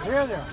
Here there.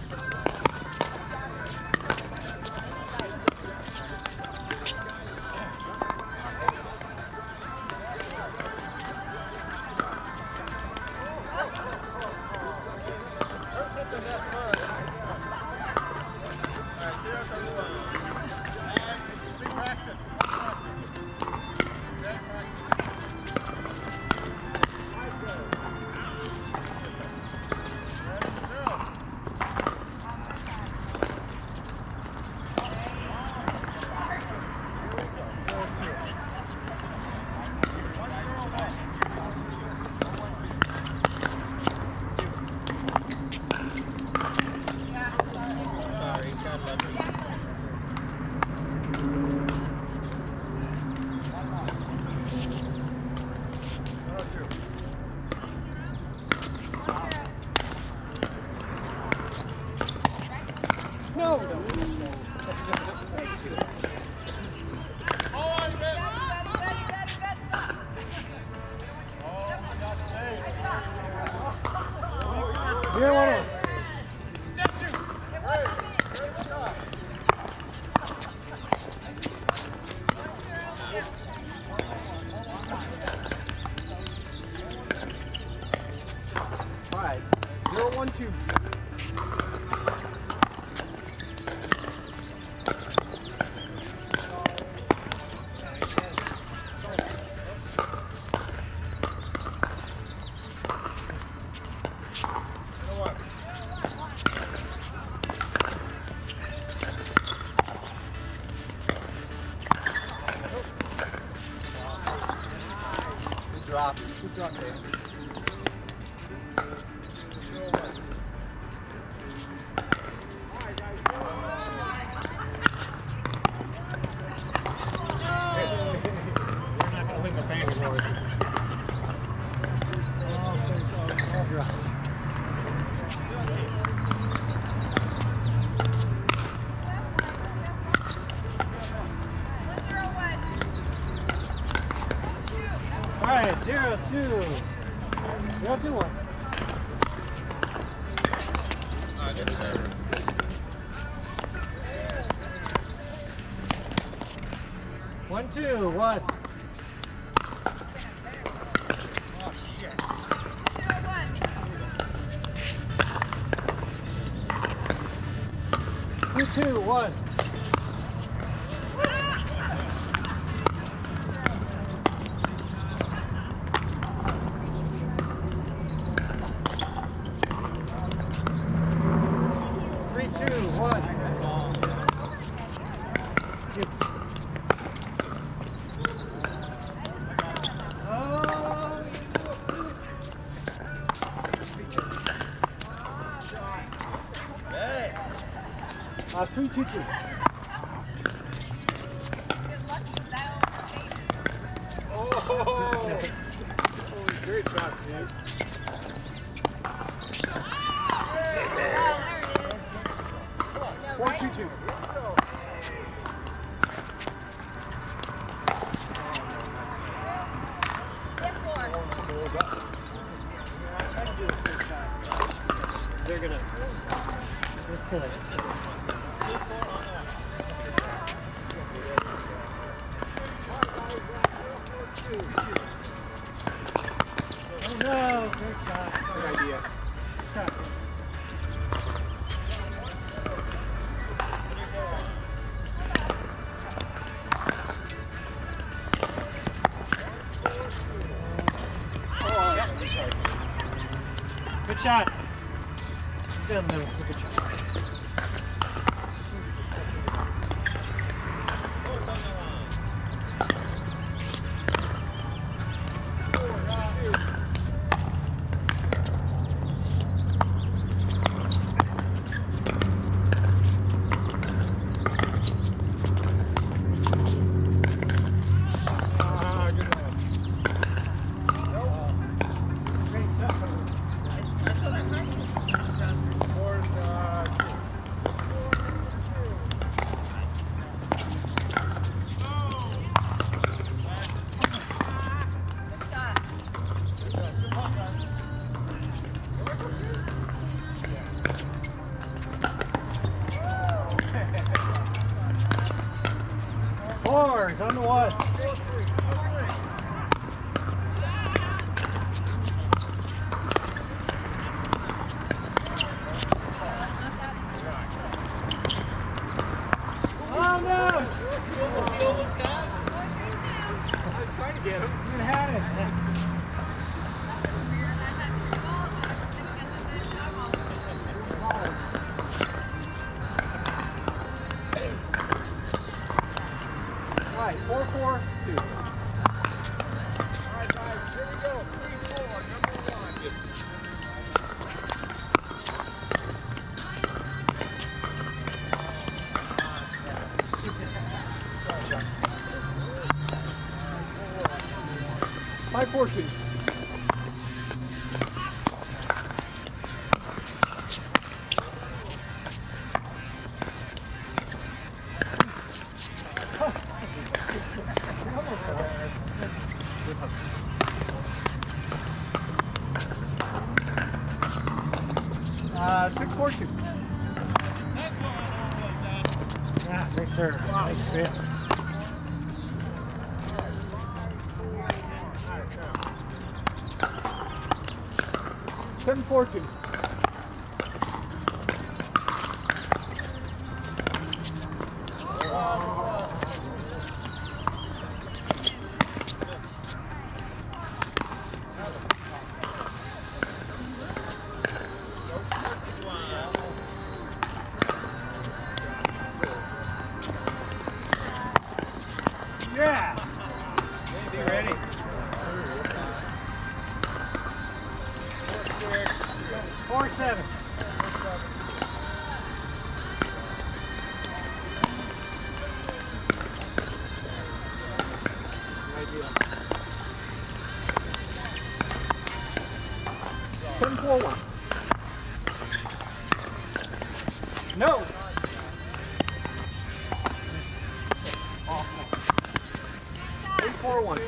Here, one in. All right, 0-1-2. Drop. Good drop there. We're not going to win the band award. All right, 0-2. 0-2-1. One, two, one. Oh, shit. 2-2-1. Hey. 3-2-2. Oh, great shot, Steve. Four, 2-2. They're gonna. Oh no, good shot. Good idea. Good shot. Good shot. Good shot. Down to one. Oh no! He almost got it. I was trying to get him. You had it. All right, 4-4-2. Alright guys, here we go. 3-4, number 1. Five, 4-2. Six, 4-2. Yeah, make sure. Thanks, man. Seven, 4-2. Yeah. Be ready. 4-7. Seven, 4-1. No. 8-4-1.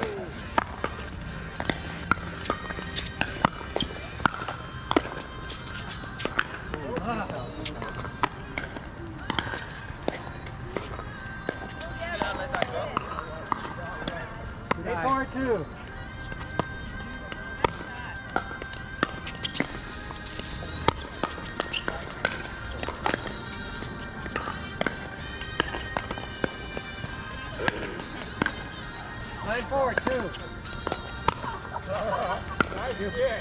Eight, 4-2. Nine, 4-2. Nice hit.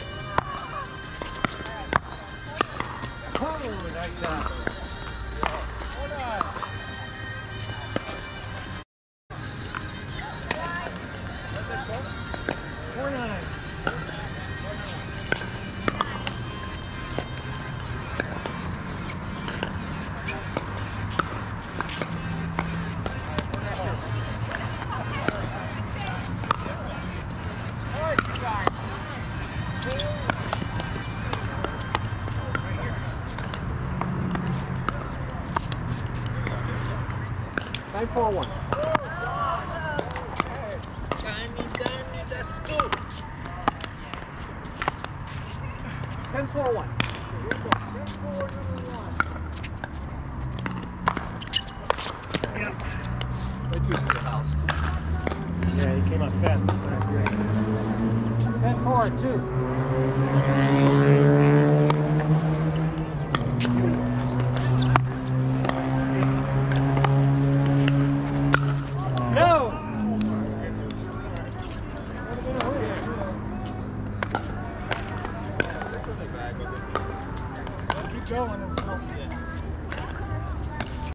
Oh, nice job. Hold on. 4-9. Alright, you guys. 9-4-1. Danny, that's two. 10-4-1. Yeah. Way too for the house. Yeah, he came up fast this time. 10-4-2. No! Keep going.